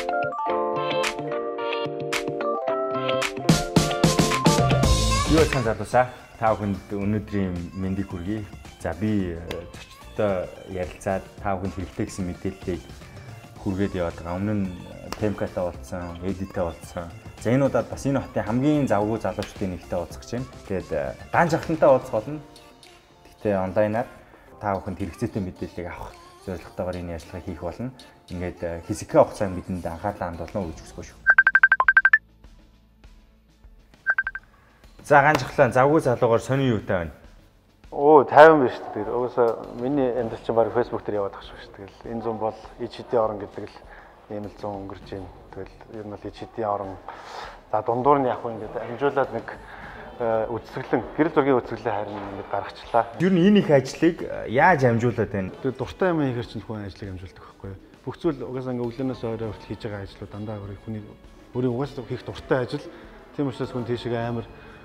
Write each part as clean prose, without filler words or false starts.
Юу сайн залуусаа та бүхэнд өнөөдрийн мэндийг хүргэе. За би зочдтой ярилцаад та бүхэнд хэрэгтэй гэсэн мэдээллийг хүргээд яваад байгаа. Өмнө нь Темкатай уулзсан, Эдитэй уулзсан. За энэ удаад бас энэ хотын хамгийн завгүй залуучдын нэгтэй уулзах гэж байна. Тэгээд ганц жахтантай уулзах болно. Гэхдээ онлайнаар та бүхэнд хэрэгцээтэй мэдээллийг авах зорилготойгоор энэ ажиллагааг хийх болно. Ингээд хэсэгхэн хугацаанд бидэнд анхаарлаа хандуулна гэж хүсэж байна. За ганц жахлаа завгүй залуугаар сони юутай байна? Оо 50 биш үү. Тэгээд угаасаа миний амьдрал чинь баг Facebook дээр яваад байгаа шүү. Тэгэл энэ зам бол ичдийн орон гэдэг л ийм л зам өнгөрч байна. Тэгэл ер нь бол ичдийн орон. За дундуур нь яг хөө ингээд амжуулаад нэг үцэглэн гэрэл зургийн үцэглээ харин ингээд гаргачлаа. Ер нь энэ их ажлыг яаж амжуулаад байна? Тэгээд дуртай юм хийхэр чинь хүн ажлыг амжуулдаг байхгүй юу? Бүх зүйл угаасаа ингээд өглөөнөөс орой хүртэл хийж байгаа ажлууд дандаа хүний өөрийн угаасаа хийх дуртай ажил. Тийм учраас хүн тийшээ амар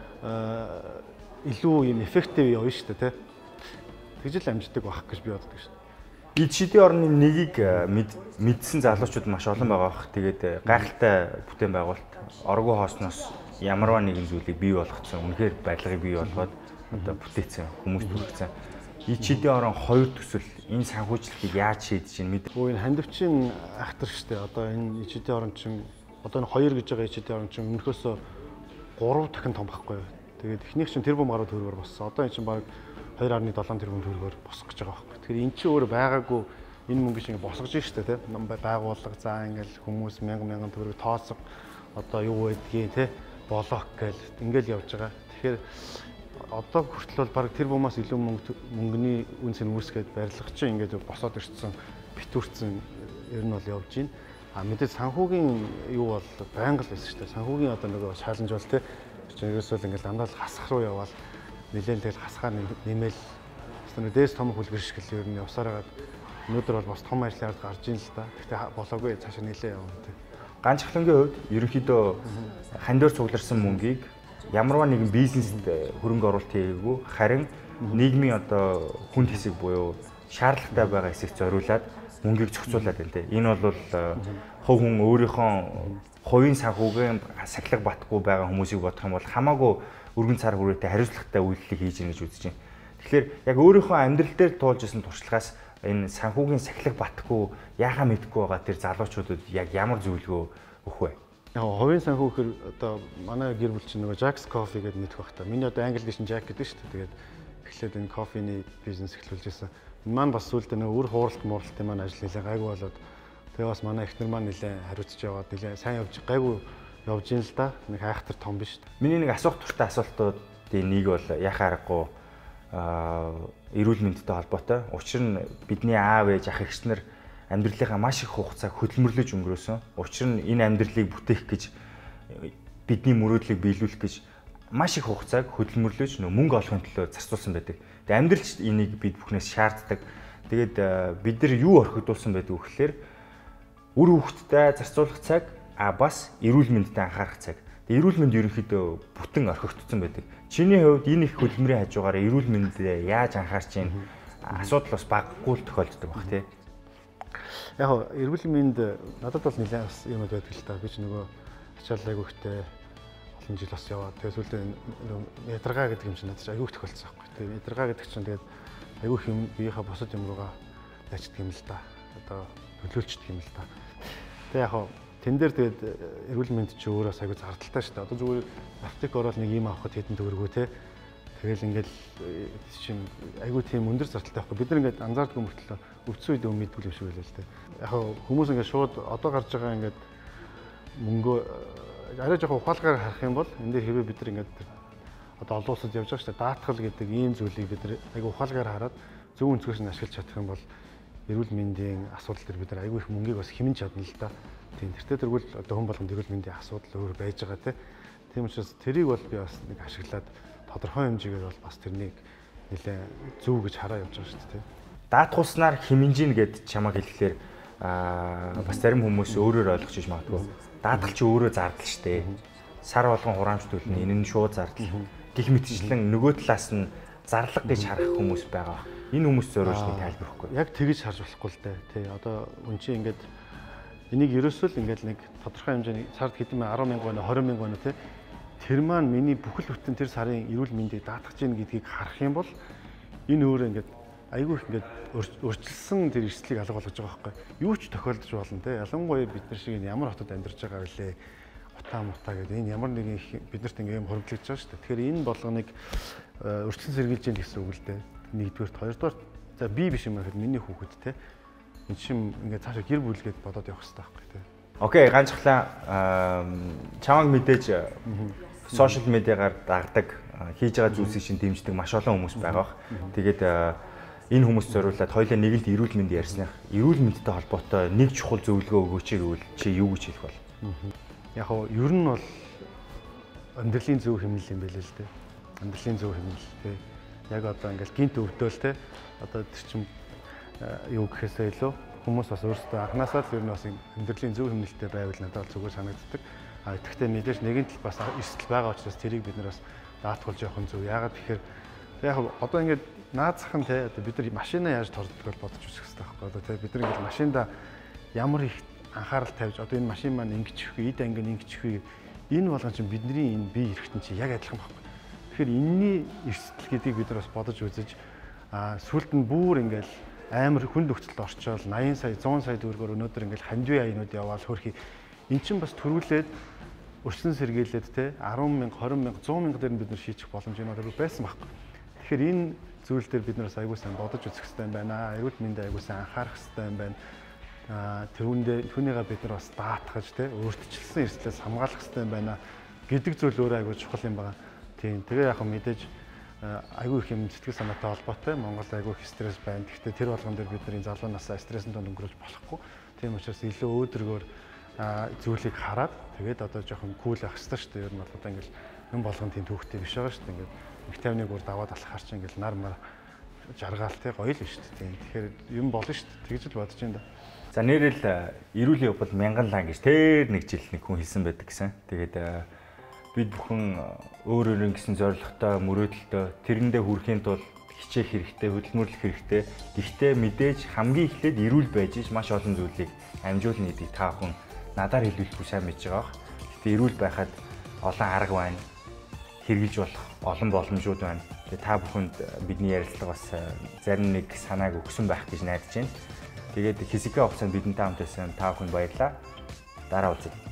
илүү юм эффектив явна шүү дээ, тэ. Тэгж л амждаг байх гэж би боддог шүү. Ичдийн орны нэгийг мэдсэн залуучууд маш олон байгаа бах. Тэгээд гайхалтай бүтээн байгуулалт оргуу хоосноос ямарваа нэгэн зүйлийг бий болгоцсон. Үнэхээр барилгыг бий болгоод одоо бүтээсэн, хүмүүст хүргэсэн. Ичдийн орон хоёр төсөл энэ санхүүжилтийг яаж шийдэж байна мэд. Энэ хандивчийн ахтар шүү дээ. Одоо энэ ичдийн орон чинь одоо энэ хоёр гэж байгаа ичдийн орон чинь өмнөхөөсөө 3 дахин том байхгүй юу. Тэгээд эхнийх чинь тэрбум гаруй төгрөгөөр боссон. Одоо энэ чинь баг 2.7 тэрбум төгрөгөөр босох гэж байгаа байхгүй. Тэгэхээр эн чинь өөрөө байгаагүй энэ мөнгө шиг босгож штэ тэ. Байгууллага заа ингээл хүмүүс мянган төгрөг тооцоо одоо юу байдгийг тэ болоох гээл ингээл явж байгаа. Тэгэхээр одоо хүртэл бол баг тэрбумаас илүү мөнгөний үнс нь үүсгээд барилга чинь ингээд босоод ирсэн битүүрсэн ер нь бол явж байна. Мэдээж санхүүгийн юу бол байнга л байсан шүү дээ. Санхүүгийн одоо нөгөө шаланж бол тэ ерөөсөө л ингээл дандаа л хасах руу яваал нэлээд тэгэл хасгаар нэмэл дээс том хүлгэр шиг л ер нь явсаар хагаад өнөөдөр бол бас том ажлаар гарч ийн л да. Гэхдээ болоогүй цаашаа нэлээд явна тэ. Ганц жахлангийн хувьд ерөнхийдөө хандиор цугларсан мөнгийг ямарваа нэгэн бизнест хөрөнгө оруулалт хийгээгүй харин нийгмийн одоо хүнд хэсэг буюу шаардлагатай байгаа хэсэгт зориулаад мөнгийг зохицуулаад байна те. Энэ бол хувь хүн өөрийнхөө хувийн санхүүгийн сахилга батгүй байгаа хүмүүсийг бодох юм бол хамаагүй өргөн цар хүрээтэй хариуцлагатай үйлдэл хийж гэнэ гэж үзэж байна. Тэгэхээр яг өөрийнхөө амьдрал дээр туулж исэн туршлагаас энэ санхүүгийн сахилга батгүй яахаа мэдгүй байгаа тэр залуучуудад яг ямар зөвлөгөө өгөх вэ? Яг хувийн санхүү гэхээр одоо манай гэр бүл чинь нөгөө Jack's Coffee гэдэг мэдэх бах та. Миний одоо англи гişin Jack гэдэг шүү дээ. Тэгээд эхлээд энэ кофений бизнес эхлүүлж байсан. Энэ маань бас сүүлдээ нөгөө үр хууралт мууралтын маань ажил нэлээ гайгүй болоод тэгээ бас манай эхнэр маань нэлээ хариуцж яваад нэлээ сайн явж гайгүй явж ийн л да. Нэг хайхтар том биш. Миний нэг асуух туртай асуултуудын нэг бол яхаа аргагүй эрүүл мэндтэй холбоотой. Учир нь бидний аав ээж ах эгчнэр амьдралынхаа маш их хугацааг хөдөлмөрлөж өнгөрөөсөн. Учир нь энэ амьдралыг бүтээх гэж бидний мөрөөдлийг биелүүлэх гэж маш их хугацааг хөдөлмөрлөж мөнгө олохын төлөө зарцуулсан байдаг. Тэгээ амьдралч энийг бид бүхнээс шаарддаг. Тэгээд бид нар юу орхигдуулсан байдаг вэ гэхээр үр хөвгтдээ зарцуулах цаг бас эрүүл мэндэд анхаарах цаг. Тэгээ эрүүл мэнд ерөнхийдөө бүтэн орхигдсон байдаг. Чиний хувьд энэ их хөдөлмөрийн хажуугаар эрүүл мэндэд яаж анхаарч чинь асуудал бас баггүй л тохиолддог баг тий. Яг эрүүл мэнд надад бол нэлээд бас юмуд байдаг л та. Би ч нөгөө ачаал айгүйхтэй олон жил бас яваад тэгээд сүүлдээ ядаргаа гэдэг юм чинь надад айгүйх тохиолдсон байхгүй. Тэгээд ядаргаа гэдэг чинь тэгээд айгүйх юм биеийнхаа босод юм руугаа яачдаг юм л та. Одоо нөлөөлчдөг юм л та. Тэгээд яг тэн дээр тэгээд эрүүл мэнд чи өөрөөс айгүй зардалтай шүү дээ. Одоо зүгээр аптек ороод нэг юм авахд хэдэн төгрөгөө те. Тэгэл ингээл чинь айгүй тийм өндөр зардалтай байхгүй. Бид нар ингээд анзаардгүй мөртлөө өвцөн үед мэдгүй юм шиг байлаа л те. Яг хүмүүс ингээд шууд одоо гарч байгаа ингээд мөнгөө арай жоохон ухаалгаар харах юм бол энэ дээр хэвээ бид нар ингээд одоо олон улсад явж байгаа шүү дээ. Даатгал гэдэг ийм зүйлийг бид нар айгүй ухаалгаар хараад зөв өнцгөөс нь ашиглаж чадах юм бол эрүүл мэндийн асуудал дээр бид нар айгүй их мөнгийг бас хэмнэн чадна л да. Тийм тэртээ тэргүүл одоо хүн болгонд эрүүл мэндийн асуудал өөр байж байгаа тийм учраас тэрийг бол би бас нэг ашиглаад тодорхой хэмжээгээр бол бас тэрнийг нэлээ зөв гэж хараа явж байгаа шүү дээ. Даатгуулснаар хэмнэжин гэд чамаг хэлэхлээр бас зарим хүмүүс өөрөөр ойлгож иж магадгүй. Даатгал чи өөрөө зардал штэ. Сар болгон хураамж төлнө энэ нь шууд зардал. Гэх мэтчлэн нөгөө талаас нь зарлага гэж харах хүмүүс байгаа. Энэ хүмүүс зориулж нэг тайлбарлахгүй. Яг тэгж харж болохгүй л дээ. Тий одоо үн чи ингээд энийг ерөөсөө л ингээд нэг тодорхой хэмжээний сард хэдэн мянга 10 мянга байна 20 мянга байна те тэр маань миний бүхэл бүтэн тэр сарын эрүүл мэндийг даатгаж ийн гэдгийг харах юм бол энэ өөрөө ингээд айгүй их ингээд өрчлсөн тэр эрсдлийг алга болгож байгаа байхгүй юу ч тохиолдож болно те ялангуяа бид нар шиг ямар хотод амьдарч байгаа вэ утаа мутаа гэдэг энэ ямар нэгэн биднэрт ингээд юм хоригдлож байгаа шүү дээ тэгэхээр энэ болгоныг өрчлөн сэргийлж ийн гэсэн үг л дээ нэгдүгээрт хоёрдугаар за би биш юм гэхэд миний хүүхэд те энэ шим ингээд цаашаа гэр бүлгээд бодоод явах хэрэгтэй байхгүй те окей ганцхлаа чамайг мэдээж сошиал медиагаар дагдаг хийж байгаа зүйлсийг шин дэмждэг маш олон хүмүүс байгаа. Тэгээд энэ хүмүүст зориулаад хоёулаа нэгэлд эрүүл мэнд ярьсных. Эрүүл мэндтэй холбоотой нэг чухал зөвлөгөө өгөөч гэвэл чи юу гэж хэлэх бол? Яг нь ер нь бол амьдралын зөв хэмнэл юм байл л дээ. Амьдралын зөв хэмнэл тий. Яг одоо ингээл гинт өвдөөл тий. Одоо тэр чин юу гэхээсээ илүү хүмүүс бас өөрсдөө анханасаа л ер нь бас амьдралын зөв хэмнэлтэй байвал надад зүгээр санагддаг. Тэгэхдээ мэдээж нэгэн тал бас эрсдэл байгаа учраас тэрийг бид нар бас даатгуулж явах нь зөв. Яагаад тэгэхээр яг одоо ингээд наазах нь те одоо бид нар машинаа яаж торддог бол бодож үзэх хэрэгтэй байхгүй одоо те бид нар ингээд машинда ямар их анхаарал тавьж одоо энэ машин маань ингэчих вэ, эд анги ингэчих вэ энэ болгон чинь бидний энэ бие хэрэгтэн чинь яг адилхан байхгүй. Тэгэхээр энэний эрсдэл гэдгийг бид нар бас бодож үзэж сүлд нь бүр ингээд амар хүнд нөхцөлд орчоод 80 сая 100 сая төгрөгөөр өнөөдөр ингээд хандвийн аянууд яваал хөрхи эн чинь бас төрүүлээд өрсөн сэргийлээд те 10 мянга 20 мянга 100 мянга дээр бид нар шийдэх боломж юм одоо байсан байхгүй. Тэгэхээр энэ зүйл дээр бид нараас аягүй сайн бодож үзэх хэрэгтэй юм байна. Эрүүл мэндэ аягүй сайн анхаарах хэрэгтэй юм байна. Түүнийгээ бид нар бас даатгаж те өөрчлөлтсөн эрсдлээс хамгаалах хэрэгтэй юм байна гэдэг зүйл өөрөө аягүй чухал юм байна. Тийм. Тэгээ яг мэдээж аягүй их юм сэтгэл санаатай холбоотой. Монгол аягүй их стресс байна. Гэхдээ тэр болгон дээр бид нар залуу насаа стрессэн донд өнгөрөөж болохгүй. Тийм учраас илүү өөдрөгөөр зүйлийг хараад тэгээд одоо жоохон кул ах хэрэгтэй шүү дээ. Ер нь бол одоо ингээл юм болгон тийм төвхтэй биш байгаа шүү дээ. Ингээд их тавныг бүр даваад алхахаар чи ингээл нар мар жаргаал те гоё л шүү дээ. Тийм. Тэгэхээр юм болно шүү дээ. Тэгж л бодож байна да. За нэрэл эрүүл явбал мянган лан гэж тэр нэг жил нэг хүн хэлсэн байдаг гэсэн. Тэгээд бид бүхэн өөр өөр ингэсэн зорилготой, мөрөөдөлтөй тэрэндээ хүрэхийн тулд хичээх хэрэгтэй, хөдөлмөрлөх хэрэгтэй. Гэхдээ мэдээж хамгийн эхлээд эрүүл байж маш олон зүйлийг амжуулна гэдгийг та бүхэн надаар хэлүүлэхгүй сайн мэдж байгаа. Гэхдээ эрүүл байхад олон арга байна. Хэрэгжилж болох олон боломжууд байна. Тэгээ та бүхэнд бидний ярилцлага бас зарим нэг санааг өгсөн байх гэж найдаж байна. Тэгээд Хисика хугацаанд бидэнтэй хамт байсан та бүхэнд баярлалаа. Дараа уулзъя.